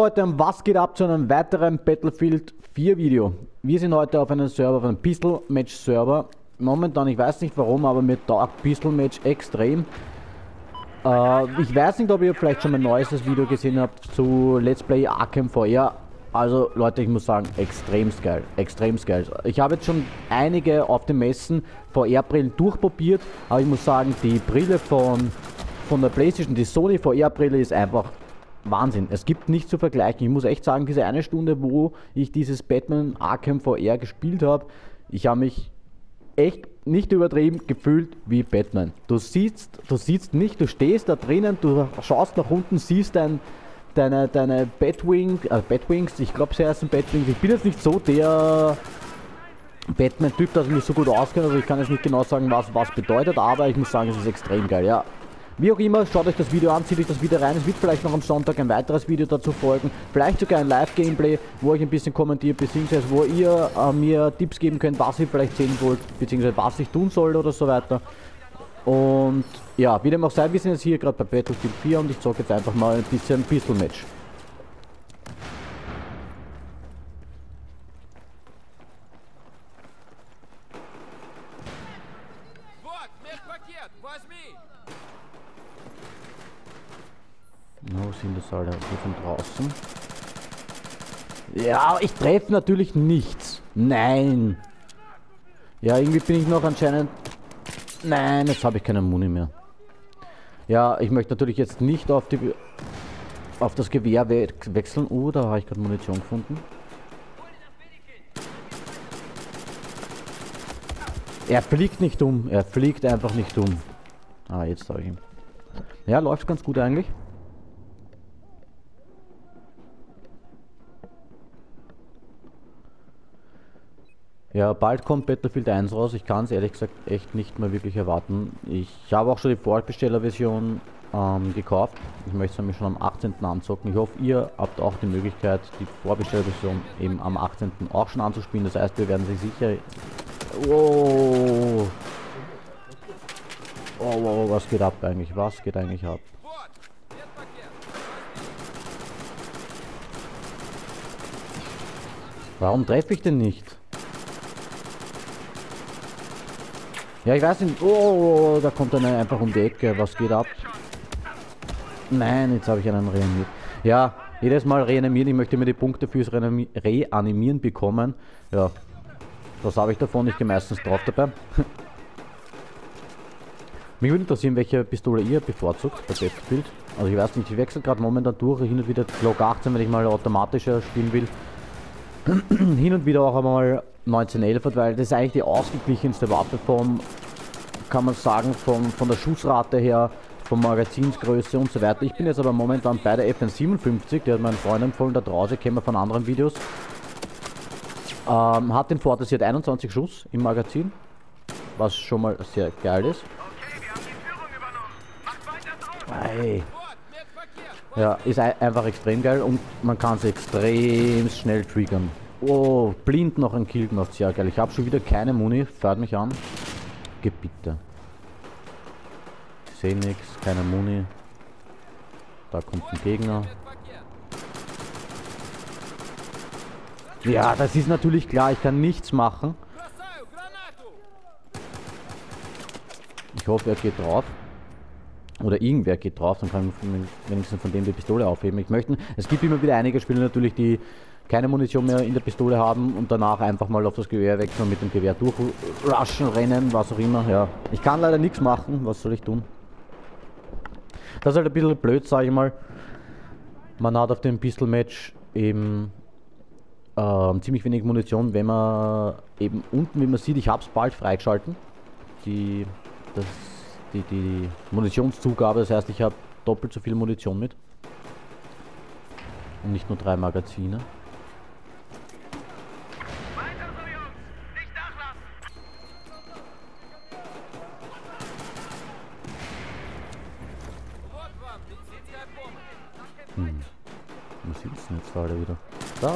Leute, und was geht ab zu einem weiteren Battlefield 4 Video? Wir sind heute auf einem Server, auf einem Pistol Match Server. Momentan, ich weiß nicht warum, aber mir taugt Pistol Match extrem. Ich weiß nicht, ob ihr vielleicht schon mein neuestes Video gesehen habt zu Let's Play Arkham VR. Also Leute, ich muss sagen, extremst geil, extremst geil. Ich habe jetzt schon einige auf den Messen VR-Brillen durchprobiert, aber ich muss sagen, die Brille von der PlayStation, die Sony VR-Brille ist einfach Wahnsinn. Es gibt nichts zu vergleichen. Ich muss echt sagen, diese eine Stunde, wo ich dieses Batman Arkham VR gespielt habe, ich habe mich echt nicht übertrieben gefühlt wie Batman. Du siehst nicht, du stehst da drinnen, du schaust nach unten, siehst deine Batwings, ich glaube sie heißen Batwings. Ich bin jetzt nicht so der Batman-Typ, dass ich mich so gut auskenne, also ich kann jetzt nicht genau sagen, was bedeutet, aber ich muss sagen, es ist extrem geil, ja. Wie auch immer, schaut euch das Video an, zieht euch das Video rein. Es wird vielleicht noch am Sonntag ein weiteres Video dazu folgen. Vielleicht sogar ein Live-Gameplay, wo ich ein bisschen kommentiert, beziehungsweise wo ihr mir Tipps geben könnt, was ihr vielleicht sehen wollt, beziehungsweise was ich tun soll oder so weiter. Und ja, wie dem auch sei, wir sind jetzt hier gerade bei Battlefield 4 und ich zocke jetzt einfach mal ein bisschen Pistol Match. Wo sind das alle? Hier von draußen. Ja, ich treffe natürlich nichts. Nein. Ja, irgendwie bin ich noch anscheinend... Nein, jetzt habe ich keine Muni mehr. Ja, ich möchte natürlich jetzt nicht auf das Gewehr wechseln. Oh, da habe ich gerade Munition gefunden. Er fliegt nicht um. Er fliegt einfach nicht um. Ah, jetzt habe ich ihn. Ja, läuft ganz gut eigentlich. Ja, bald kommt Battlefield 1 raus. Ich kann es ehrlich gesagt echt nicht mehr wirklich erwarten. Ich habe auch schon die Vorbesteller-Version gekauft. Ich möchte es nämlich schon am 18. anzocken. Ich hoffe, ihr habt auch die Möglichkeit, die Vorbesteller-Version eben am 18. auch schon anzuspielen. Das heißt, wir werden sie sicher... Oh, oh, was geht ab eigentlich? Was geht eigentlich ab? Warum treffe ich denn nicht? Ja, ich weiß nicht. Oh, da kommt einer einfach um die Ecke. Was geht ab? Nein, jetzt habe ich einen reanimiert. Ja, jedes Mal reanimieren. Ich möchte mir die Punkte fürs Reanimieren bekommen. Ja, was habe ich davon? Ich gehe meistens drauf dabei. Mich würde interessieren, welche Pistole ihr bevorzugt bei Battlefield. Also ich weiß nicht, ich wechsle gerade momentan durch. Hin und wieder Glock 18, wenn ich mal automatischer spielen will. Hin und wieder auch einmal 1911, weil das ist eigentlich die ausgeglichenste Waffe kann man sagen, von der Schussrate her, von Magazinsgröße und so weiter. Ich bin jetzt aber momentan bei der FN57, der hat mein Freund empfohlen, da draußen, kennen wir von anderen Videos. Hat den Vorteil, sie hat 21 Schuss im Magazin, was schon mal sehr geil ist. Hey. Ja, ist einfach extrem geil und man kann sie extrem schnell triggern. Oh, blind noch ein Kill gemacht, sehr geil. Ich habe schon wieder keine Muni, fährt mich an. Geh bitte. Ich sehe nichts, keine Muni. Da kommt ein Gegner. Ja, das ist natürlich klar, ich kann nichts machen. Ich hoffe, er geht drauf. Oder irgendwer geht drauf, dann kann ich wenigstens von dem die Pistole aufheben. Es gibt immer wieder einige Spieler natürlich, die keine Munition mehr in der Pistole haben und danach einfach mal auf das Gewehr wechseln und mit dem Gewehr durchrushen, rennen, was auch immer. Ja, ich kann leider nichts machen, was soll ich tun? Das ist halt ein bisschen blöd, sage ich mal. Man hat auf dem Pistol Match eben ziemlich wenig Munition, wenn man eben unten, wie man sieht, ich habe es bald freigeschalten. Die Munitionszugabe, das heißt, ich habe doppelt so viel Munition mit. Und nicht nur 3 Magazine. Wo sind denn jetzt alle wieder? Da!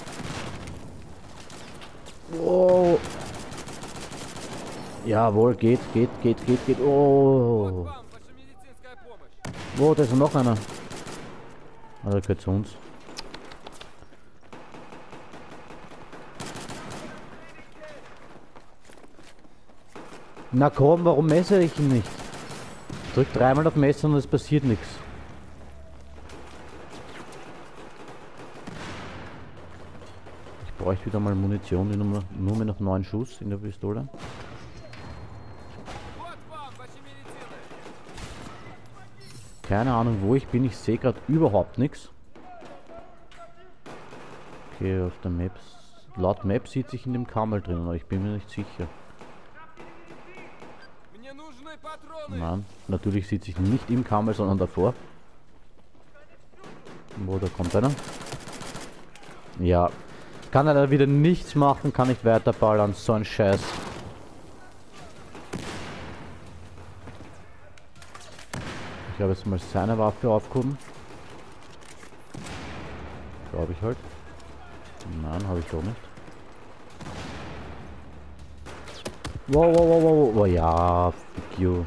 Oh! Jawohl, geht. Oh! Oh, da ist noch einer. Also gehört zu uns. Na komm, warum messe ich ihn nicht? Drück dreimal auf Messen und es passiert nichts. Ich bräuchte wieder mal Munition, nur mehr noch 9 Schuss in der Pistole. Keine Ahnung, wo ich bin, ich sehe gerade überhaupt nichts. Okay, auf der Map. Laut Map sieht sich in dem Kammer drin, aber ich bin mir nicht sicher. Nein, natürlich sieht sich nicht im Kammer, sondern davor. Wo, da kommt einer. Ja. Kann er da wieder nichts machen, kann nicht weiterballern, so ein Scheiß. Ich habe jetzt mal seine Waffe aufgehoben. Glaube ich halt. Nein, habe ich doch nicht. Wow, wow, wow, wow, wow, ja, fuck you.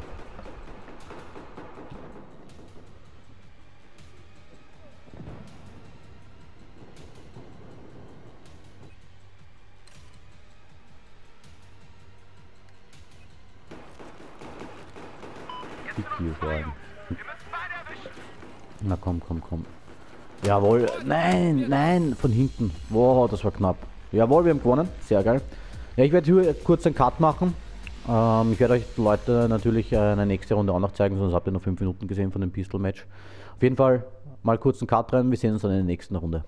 Fuck you, vor allem. Na komm, komm, komm. Jawohl, nein, nein, von hinten. Wow, das war knapp. Jawohl, wir haben gewonnen, sehr geil. Ja, ich werde hier kurz einen Cut machen. Ich werde euch Leute natürlich eine nächste Runde auch noch zeigen, sonst habt ihr noch 5 Minuten gesehen von dem Pistol Match. Auf jeden Fall mal kurz einen Cut rein, wir sehen uns dann in der nächsten Runde.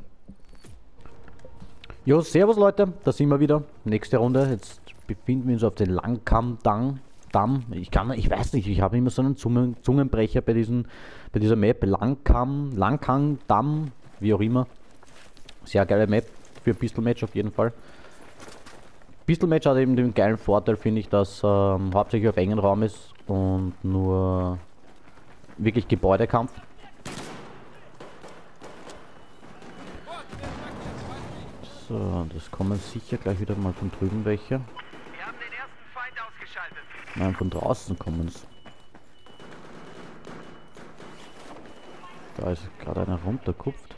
Jo, servus Leute, da sind wir wieder. Nächste Runde, jetzt befinden wir uns auf den Langkamm-Damm. Ich weiß nicht, ich habe immer so einen Zungenbrecher bei dieser Map. Langkamm-Damm, wie auch immer. Sehr geile Map für Pistol Match auf jeden Fall. Pistol Match hat eben den geilen Vorteil, finde ich, dass hauptsächlich auf engen Raum ist und nur wirklich Gebäudekampf. So, das kommen sicher gleich wieder mal von drüben welche. Wir haben den ersten Feind ausgeschaltet. Nein, von draußen kommen es. Da ist gerade einer runtergekupft.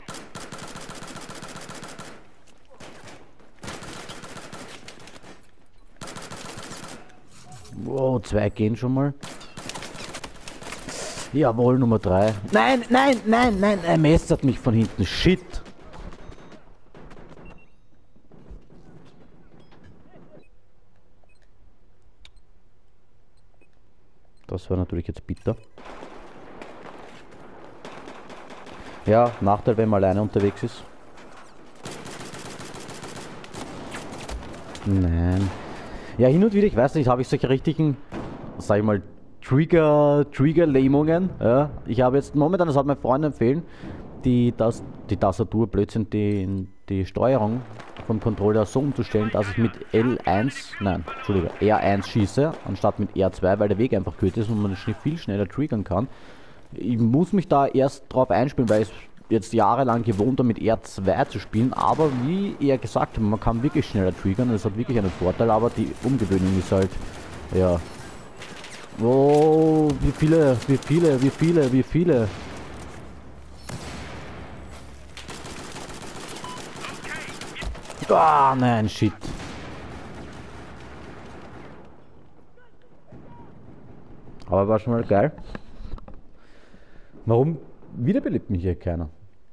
Wow, 2 gehen schon mal. Jawohl, Nummer 3. Nein, nein, nein, nein, er messert mich von hinten. Shit. Das war natürlich jetzt bitter. Ja, Nachteil, wenn man alleine unterwegs ist. Nein. Ja, hin und wieder, ich weiß nicht, habe ich solche richtigen, sag ich mal, Trigger-Lähmungen. Ja. Ich habe jetzt momentan, das hat mein Freund empfehlen, die Tastatur, Blödsinn, die Steuerung vom Controller so umzustellen, dass ich mit R1 schieße, anstatt mit R2, weil der Weg einfach kürzer ist und man viel schneller triggern kann. Ich muss mich da erst drauf einspielen, weil ich jetzt jahrelang gewohnt habe, mit R2 zu spielen, aber wie er gesagt hat, man kann wirklich schneller triggern, das hat wirklich einen Vorteil, aber die Umgewöhnung ist halt, ja. Oh, wie viele. Ah, nein, shit. Aber war schon mal geil. Warum wiederbelebt mich hier keiner?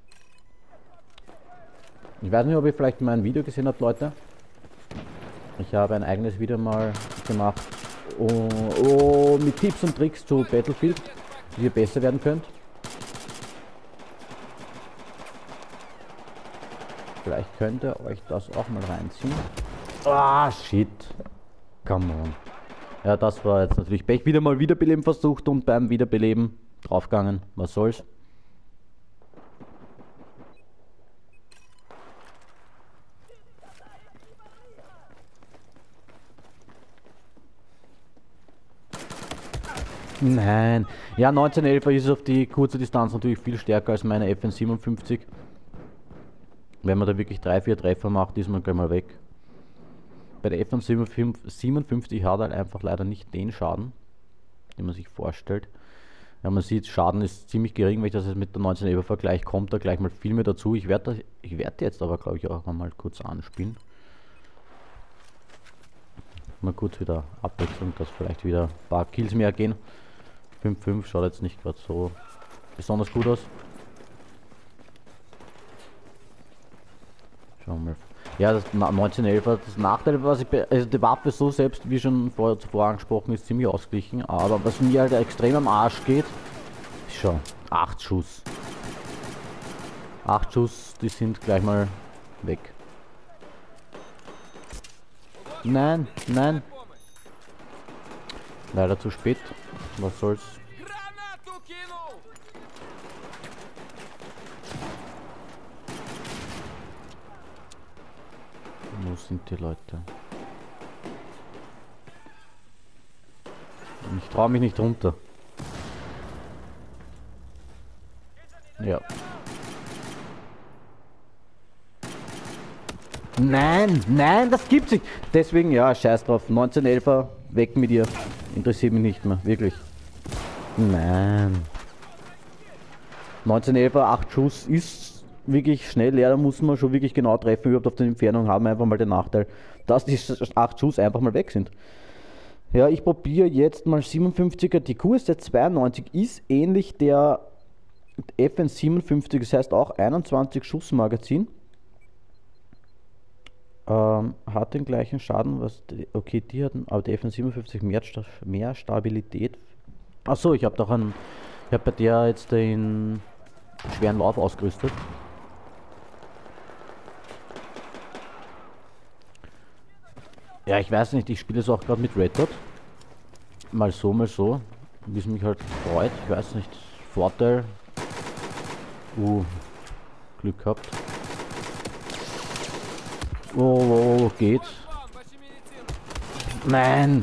Ich weiß nicht, ob ihr vielleicht mein Video gesehen habt, Leute. Ich habe ein eigenes Video mal gemacht mit Tipps und Tricks zu Battlefield, wie ihr besser werden könnt. Vielleicht könnt ihr euch das auch mal reinziehen. Ah, shit. Come on. Ja, das war jetzt natürlich Pech. Wieder mal Wiederbeleben versucht und beim Wiederbeleben draufgegangen. Was soll's? Nein. Ja, 1911 ist auf die kurze Distanz natürlich viel stärker als meine FN57. Wenn man da wirklich 3-4 Treffer macht, ist man gleich mal weg. Bei der FN57 hat er einfach leider nicht den Schaden, den man sich vorstellt. Ja, man sieht, Schaden ist ziemlich gering, wenn ich das jetzt mit der 1911 vergleiche, kommt da gleich mal viel mehr dazu. Ich werde jetzt aber, glaube ich, auch mal kurz anspielen. Mal kurz wieder Abwechslung, dass vielleicht wieder ein paar Kills mehr gehen. 5-5 schaut jetzt nicht gerade so besonders gut aus. Schauen wir mal. Ja, das 1911er, das Nachteil, was ich also die Waffe so selbst, wie schon zuvor angesprochen, ist ziemlich ausgeglichen, aber was mir halt extrem am Arsch geht, ist schon 8 Schuss. 8 Schuss, die sind gleich mal weg. Nein, nein. Leider zu spät. Was soll's. Wo sind die Leute? Ich traue mich nicht runter. Ja. Nein, nein, das gibt's nicht. Deswegen, ja, scheiß drauf. 1911er, weg mit ihr. Interessiert mich nicht mehr, wirklich. Nein. 1911er, 8 Schuss ist wirklich schnell. Ja, da muss man schon wirklich genau treffen. Überhaupt auf der Entfernung haben wir einfach mal den Nachteil, dass die 8 Schuss einfach mal weg sind. Ja, ich probiere jetzt mal 57er. Die QSZ 92 ist ähnlich der FN 57, das heißt auch 21 Schuss Magazin. Hat den gleichen Schaden, was die, okay, die hatten, aber die FN 57 mehr Stabilität. Achso, ich habe doch einen, ich habe bei der jetzt den schweren Lauf ausgerüstet. Ja, ich weiß nicht, ich spiele es auch gerade mit Red Dot. Mal so, wie es mich halt freut. Ich weiß nicht, Vorteil. Glück gehabt. Oh, geht. Nein!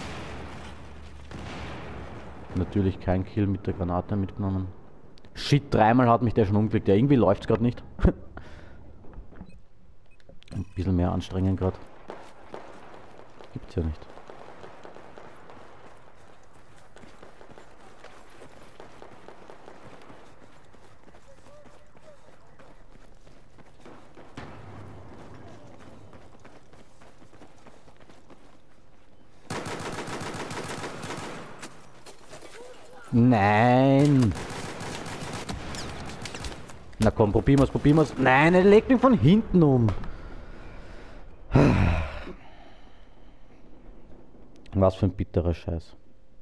Natürlich kein Kill mit der Granate mitgenommen. Shit, dreimal hat mich der schon umgelegt. Ja, irgendwie läuft es gerade nicht. Ein bisschen mehr anstrengen gerade. Gibt's ja nicht. Nein! Na komm, probieren wir's. Nein, er legt mich von hinten um. Was für ein bitterer Scheiß.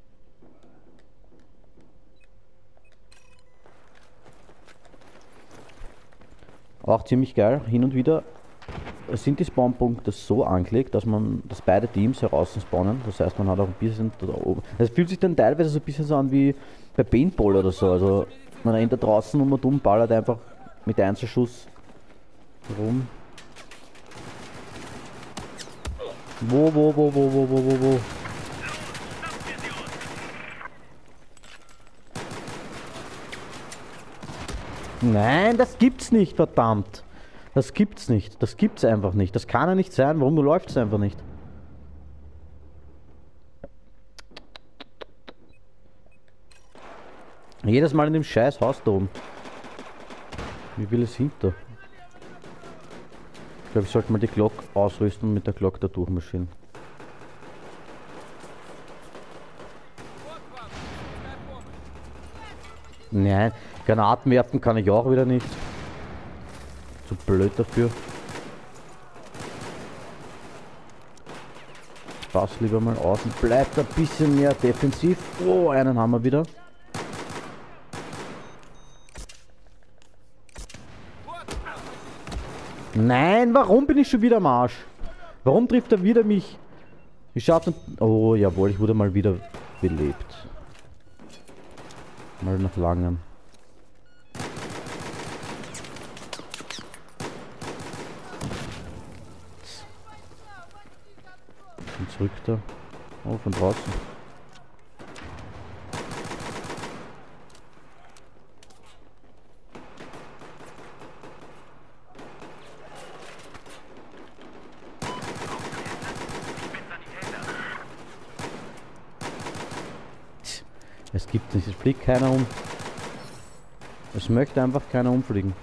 Auch ziemlich geil, hin und wieder sind die Spawnpunkte so angelegt, dass beide Teams heraus spawnen. Das heißt, man hat auch ein bisschen da oben. Es fühlt sich dann teilweise so ein bisschen so an wie bei Paintball oder so. Also man rennt da draußen und man ballert einfach mit Einzelschuss rum. Wo? Nein, das gibt's nicht, verdammt. Das gibt's nicht. Das gibt's einfach nicht. Das kann ja nicht sein. Warum läuft es einfach nicht? Jedes Mal in dem scheiß Haus da oben. Wie viele sind da? Ich glaube, ich sollte mal die Glock ausrüsten und mit der Glock da durchmarschieren. Nein, Granaten werfen kann ich auch wieder nicht. Zu blöd dafür. Pass lieber mal aus und bleibt ein bisschen mehr defensiv. Oh, einen haben wir wieder. Nein, warum bin ich schon wieder am Arsch? Warum trifft er wieder mich? Ich schaffe. Oh, jawohl, ich wurde mal wieder belebt. Mal nach langem. Und zurück da. Oh, von draußen. Es gibt nicht, es fliegt keiner um. Es möchte einfach keiner umfliegen.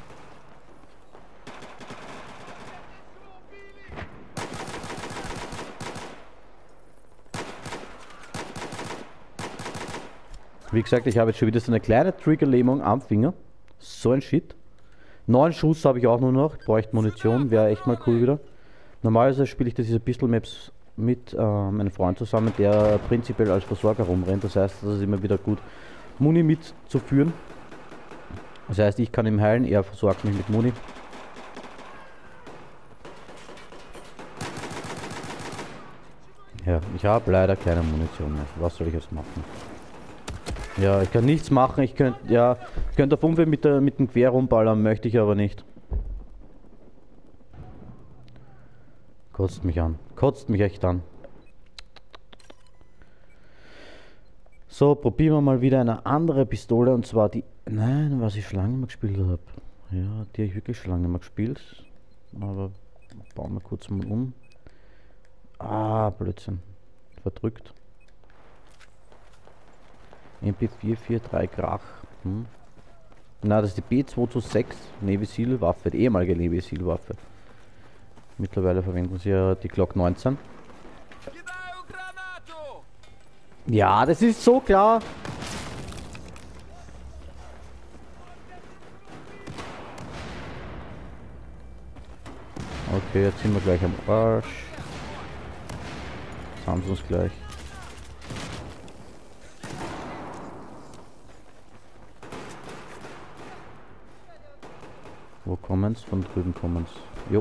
Wie gesagt, ich habe jetzt schon wieder so eine kleine Triggerlähmung am Finger. So ein Shit. 9 Schuss habe ich auch nur noch. Bräuchte Munition, wäre echt mal cool wieder. Normalerweise spiele ich diese Pistol Maps mit meinem Freund zusammen, der prinzipiell als Versorger rumrennt. Das heißt, das ist immer wieder gut, Muni mitzuführen. Das heißt, ich kann ihm heilen, er versorgt mich mit Muni. Ja, ich habe leider keine Munition mehr. Was soll ich jetzt machen? Ja, ich kann nichts machen. Ich könnte auf Umweg mit dem Quer rumballern, möchte ich aber nicht. Kotzt mich an. Kotzt mich echt an. So, probieren wir mal wieder eine andere Pistole, und zwar die... Nein, was ich schon lange mal gespielt habe. Ja, die habe ich wirklich schon lange mal gespielt. Aber bauen wir kurz mal um. Ah, Blödsinn. Verdrückt. MP443 Krach. Na, das ist die B226 Navy Seal Waffe, die ehemalige Navy Seal Waffe. Mittlerweile verwenden sie ja die Glock 19. Ja, das ist so klar. Okay, jetzt sind wir gleich am Arsch. Jetzt haben sie uns gleich. Wo kommen's? Von drüben kommen's. Jo.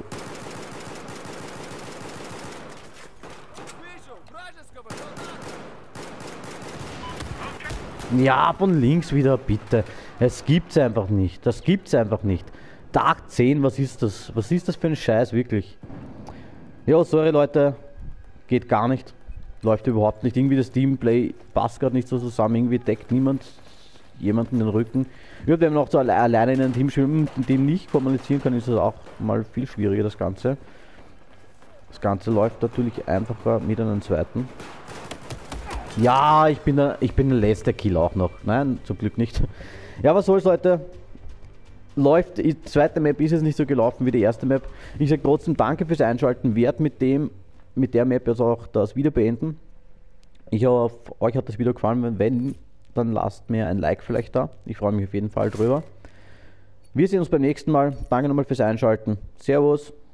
Ja, von links wieder, bitte. Es gibt's einfach nicht. Das gibt's einfach nicht. Tag 10, was ist das? Was ist das für ein Scheiß, wirklich? Ja, sorry Leute. Geht gar nicht. Läuft überhaupt nicht. Irgendwie das Teamplay passt gerade nicht so zusammen. Irgendwie deckt niemand jemanden den Rücken. Ja, wenn man auch so alleine in einem Team schwimmen, in dem nicht kommunizieren kann, ist es auch mal viel schwieriger, das Ganze. Das Ganze läuft natürlich einfacher mit einem zweiten. Ja, ich bin der letzte Kill auch noch. Nein, zum Glück nicht. Ja, was soll's, Leute? Läuft, die zweite Map ist jetzt nicht so gelaufen wie die erste Map. Ich sage trotzdem danke fürs Einschalten. Werd mit der Map jetzt auch das Video beenden. Ich hoffe, euch hat das Video gefallen. Wenn, dann lasst mir ein Like vielleicht da. Ich freue mich auf jeden Fall drüber. Wir sehen uns beim nächsten Mal. Danke nochmal fürs Einschalten. Servus.